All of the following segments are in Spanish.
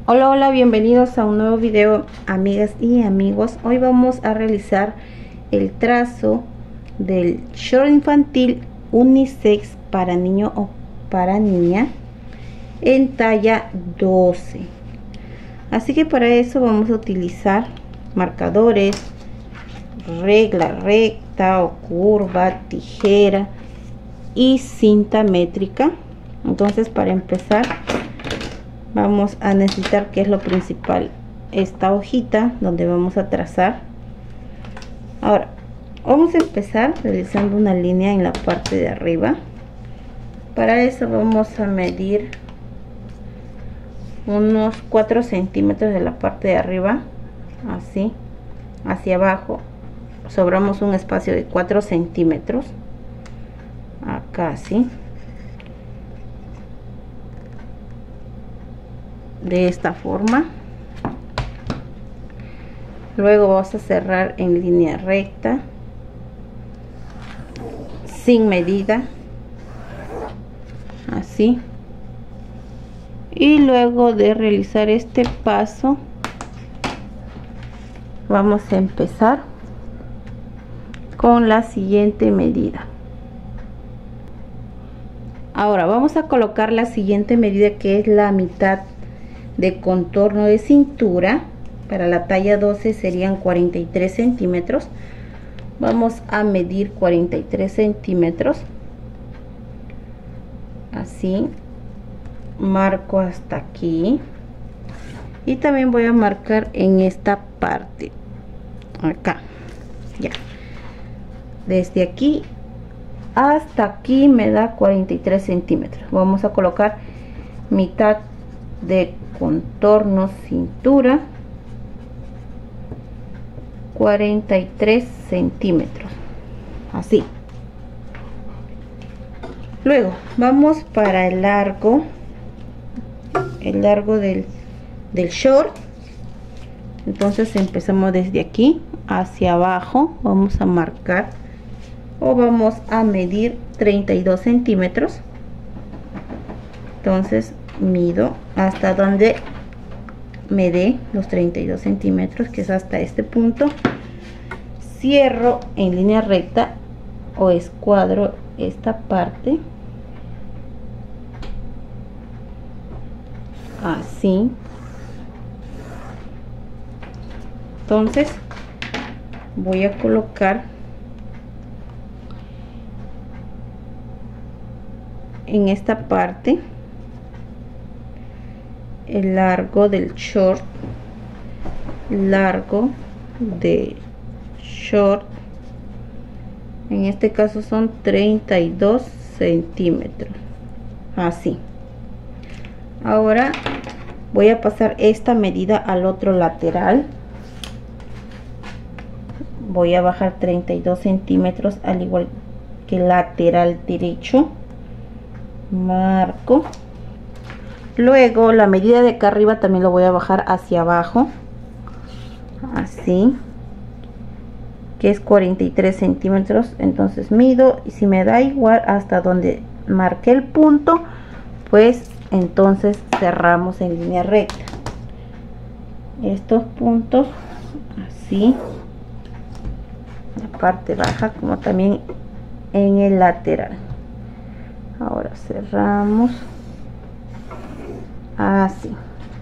Hola, hola, bienvenidos a un nuevo video, amigas y amigos. Hoy vamos a realizar el trazo del short infantil unisex para niño o para niña en talla 12. Así que para eso vamos a utilizar marcadores, regla recta o curva, tijera y cinta métrica. Entonces, para empezar vamos a necesitar, que es lo principal, esta hojita donde vamos a trazar. Ahora vamos a empezar realizando una línea en la parte de arriba. Para eso vamos a medir unos 4 centímetros de la parte de arriba, así hacia abajo. Sobramos un espacio de 4 centímetros acá, así, de esta forma. Luego vamos a cerrar en línea recta sin medida, así. Y luego de realizar este paso vamos a empezar con la siguiente medida. Ahora vamos a colocar la siguiente medida, que es la mitad de contorno de cintura. Para la talla 12 serían 43 centímetros. Vamos a medir 43 centímetros, así. Marco hasta aquí y también voy a marcar en esta parte, acá, ya. Desde aquí hasta aquí me da 43 centímetros. Vamos a colocar mitad de contorno cintura, 43 centímetros, así. Luego vamos para el largo del short. Entonces empezamos desde aquí hacia abajo. Vamos a marcar o vamos a medir 32 centímetros. Entonces mido hasta donde me dé los 32 centímetros, que es hasta este punto. Cierro en línea recta o escuadro esta parte, así. Entonces voy a colocar en esta parte el largo del short, en este caso son 32 centímetros, así. Ahora voy a pasar esta medida al otro lateral. Voy a bajar 32 centímetros al igual que el lateral derecho. Marco. Luego la medida de acá arriba también lo voy a bajar hacia abajo, así, que es 43 centímetros. Entonces mido, y si me da igual hasta donde marqué el punto, pues entonces cerramos en línea recta estos puntos, así, la parte baja como también en el lateral. Ahora cerramos así.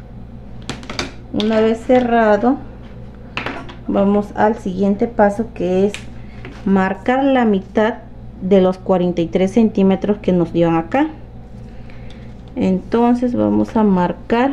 Una vez cerrado, vamos al siguiente paso, que es marcar la mitad de los 43 centímetros que nos dio acá. Entonces vamos a marcar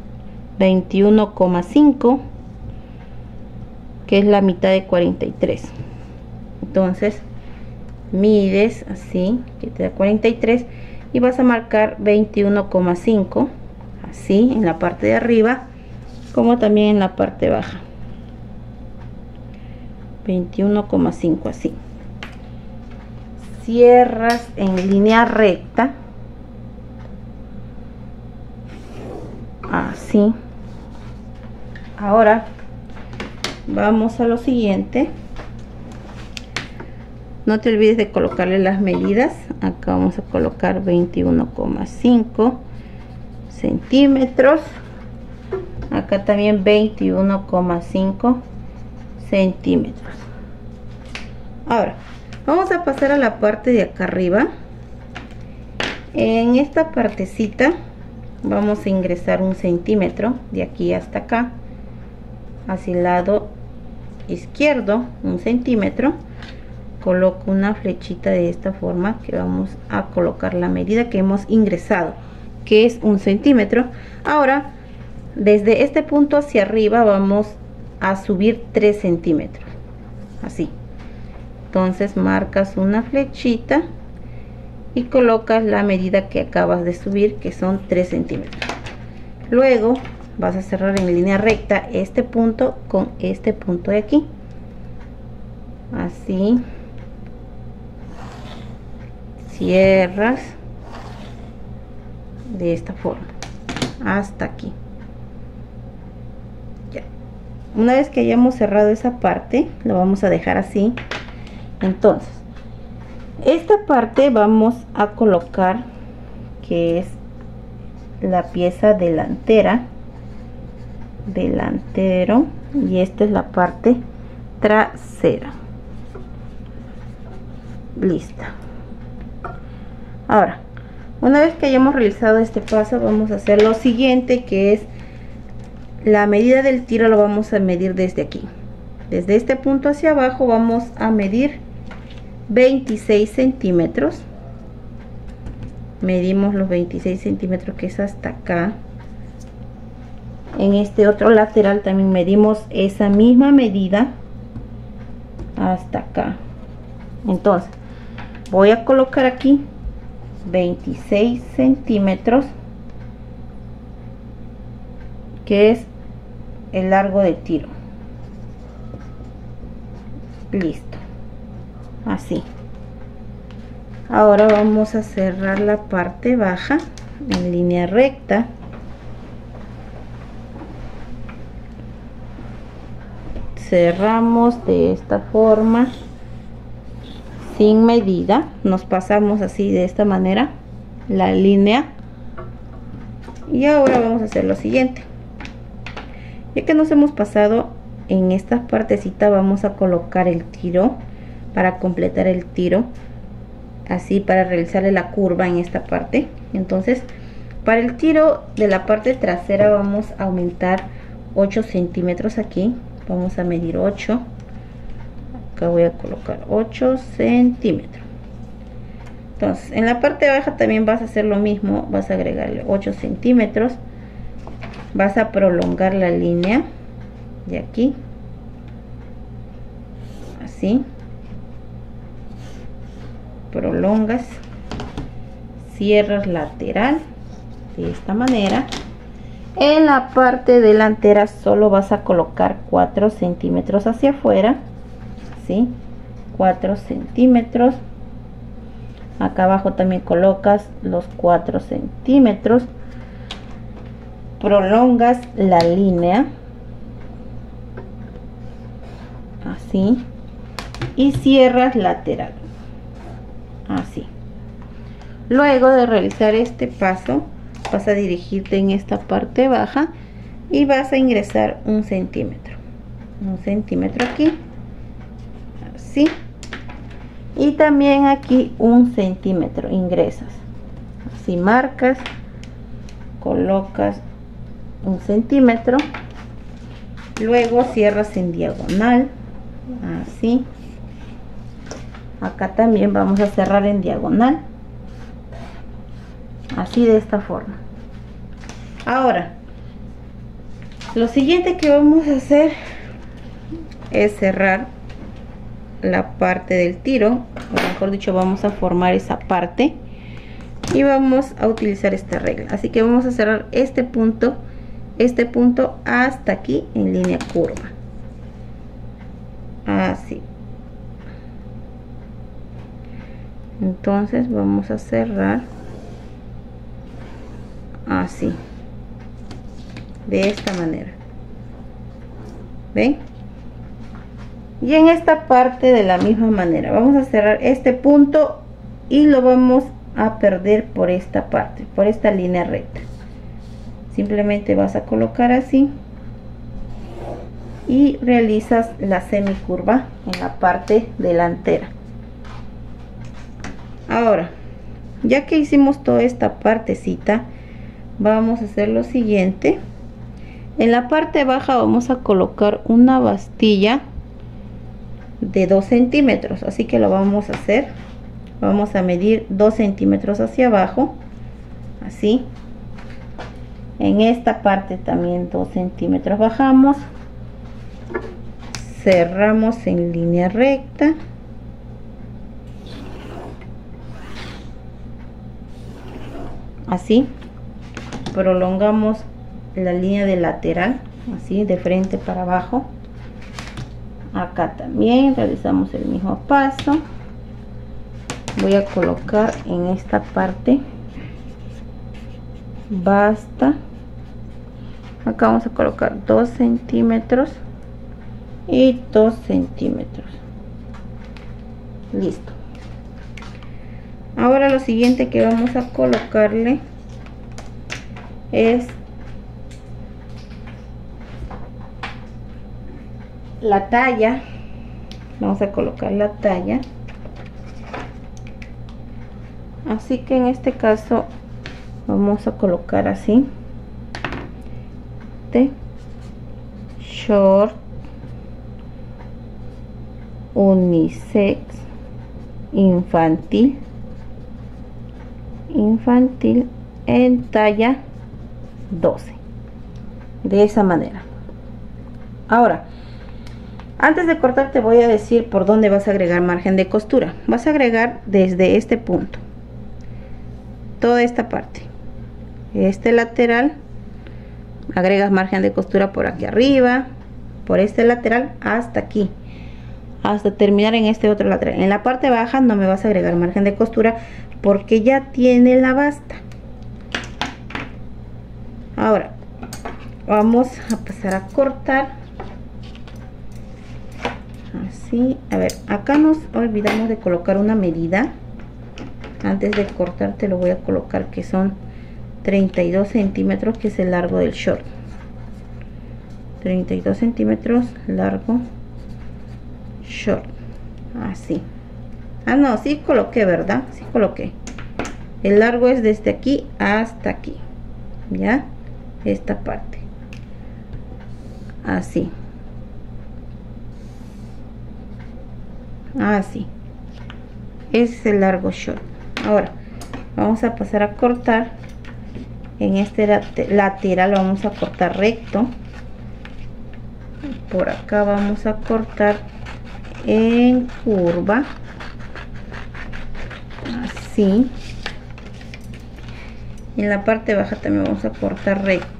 21,5, que es la mitad de 43. Entonces mides así, que te da 43, y vas a marcar 21,5, así, en la parte de arriba como también en la parte baja. 21,5, así. Cierras en línea recta, así. Ahora vamos a lo siguiente. No te olvides de colocarle las medidas. Acá vamos a colocar 21,5 centímetros. acá también 21,5 centímetros. Ahora vamos a pasar a la parte de acá arriba. En esta partecita vamos a ingresar 1 centímetro de aquí hasta acá, hacia el lado izquierdo 1 centímetro. Coloco una flechita de esta forma, que vamos a colocar la medida que hemos ingresado, que es 1 centímetro. Ahora desde este punto hacia arriba vamos a subir 3 centímetros, así. Entonces marcas una flechita y colocas la medida que acabas de subir, que son 3 centímetros. Luego vas a cerrar en línea recta este punto con este punto de aquí, así. Cierras de esta forma hasta aquí. Ya. Una vez que hayamos cerrado esa parte, lo vamos a dejar así. Entonces esta parte vamos a colocar, que es la pieza delantera, delantero, y esta es la parte trasera. Lista. Ahora, una vez que hayamos realizado este paso, vamos a hacer lo siguiente, que es la medida del tiro. Lo vamos a medir desde aquí, desde este punto hacia abajo. Vamos a medir 26 centímetros. Medimos los 26 centímetros, que es hasta acá. En este otro lateral también medimos esa misma medida hasta acá. Entonces voy a colocar aquí 26 centímetros, que es el largo de tiro. Listo, así. Ahora vamos a cerrar la parte baja en línea recta. Cerramos de esta forma, sin medida. Nos pasamos así, de esta manera, la línea. Y ahora vamos a hacer lo siguiente. Ya que nos hemos pasado en esta partecita, vamos a colocar el tiro para completar el tiro, así, para realizarle la curva en esta parte. Entonces, para el tiro de la parte trasera vamos a aumentar 8 centímetros aquí. Vamos a medir 8. Acá voy a colocar 8 centímetros. Entonces en la parte baja también vas a hacer lo mismo. Vas a agregarle 8 centímetros. Vas a prolongar la línea de aquí, así. Prolongas, cierras lateral de esta manera. En la parte delantera solo vas a colocar 4 centímetros hacia afuera, ¿sí? 4 centímetros. Acá abajo también colocas los 4 centímetros. Prolongas la línea, así, y cierras lateral, así. Luego de realizar este paso, vas a dirigirte en esta parte baja y vas a ingresar 1 centímetro. 1 centímetro aquí, así. Y también aquí 1 centímetro ingresas. Así marcas, colocas 1 centímetro. Luego cierras en diagonal, así. Acá también vamos a cerrar en diagonal, así, de esta forma. Ahora, lo siguiente que vamos a hacer es cerrar la parte del tiro, o mejor dicho, vamos a formar esa parte y vamos a utilizar esta regla. Así que vamos a cerrar este punto hasta aquí en línea curva, así. Entonces vamos a cerrar así, de esta manera, ¿ven? Y en esta parte de la misma manera vamos a cerrar este punto y lo vamos a perder por esta parte, por esta línea recta. Simplemente vas a colocar así y realizas la semicurva en la parte delantera. Ahora, ya que hicimos toda esta partecita, vamos a hacer lo siguiente. En la parte baja vamos a colocar una bastilla de 2 centímetros, así que lo vamos a hacer. Vamos a medir 2 centímetros hacia abajo, así. En esta parte también 2 centímetros bajamos, cerramos en línea recta, así. Prolongamos la línea de lateral, así, de frente para abajo. Acá también realizamos el mismo paso. Voy a colocar en esta parte basta. Acá vamos a colocar 2 centímetros y 2 centímetros. Listo. Ahora lo siguiente que vamos a colocarle es la talla. Vamos a colocar la talla, así que en este caso vamos a colocar así: de short unisex infantil en talla 12, de esa manera. Ahora, antes de cortar te voy a decir por dónde vas a agregar margen de costura. Vas a agregar desde este punto, toda esta parte, este lateral, agregas margen de costura por aquí arriba, por este lateral hasta aquí, hasta terminar en este otro lateral. En la parte baja no me vas a agregar margen de costura porque ya tiene la basta. Ahora vamos a pasar a cortar así. A ver, acá nos olvidamos de colocar una medida. Antes de cortar te lo voy a colocar, que son 32 centímetros, que es el largo del short. 32 centímetros largo short, así. Ah, no, sí coloqué, ¿verdad? Sí coloqué. El largo es desde aquí hasta aquí, ya, esta parte, así, así. Ese es el largo short. Ahora vamos a pasar a cortar en este lateral, vamos a cortar recto. Por acá vamos a cortar en curva, así. En la parte baja también vamos a cortar recto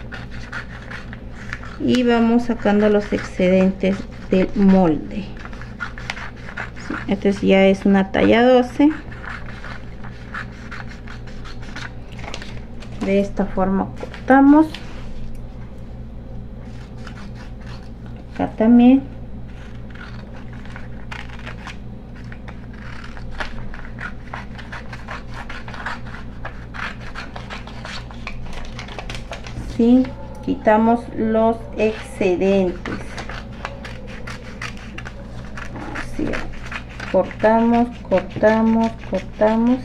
y vamos sacando los excedentes del molde. Este ya es una talla 12. De esta forma cortamos. Acá también. Sí, quitamos los excedentes. Así, cortamos, cortamos, cortamos.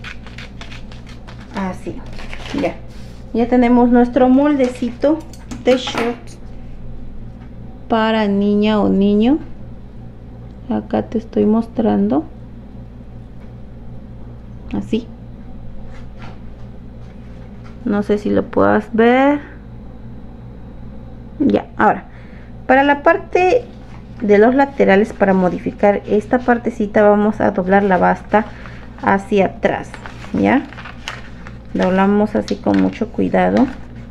Así. Ya tenemos nuestro moldecito de shorts para niña o niño. Acá te estoy mostrando, así. No sé si lo puedas ver. Ya, ahora para la parte de los laterales, para modificar esta partecita, vamos a doblar la basta hacia atrás. Ya, doblamos así con mucho cuidado.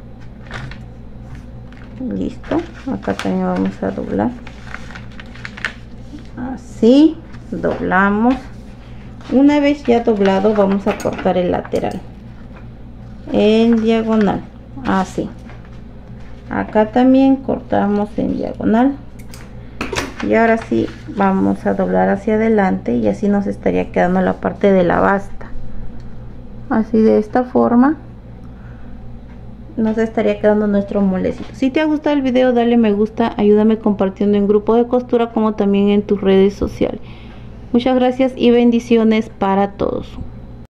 Listo. Acá también vamos a doblar así. Doblamos. Una vez ya doblado, vamos a cortar el lateral en diagonal, así. Acá también cortamos en diagonal. Y ahora sí vamos a doblar hacia adelante, y así nos estaría quedando la parte de la basta, así, de esta forma. nos estaría quedando nuestro molecito. Si te ha gustado el video, dale me gusta, ayúdame compartiendo en grupo de costura como también en tus redes sociales. Muchas gracias y bendiciones para todos.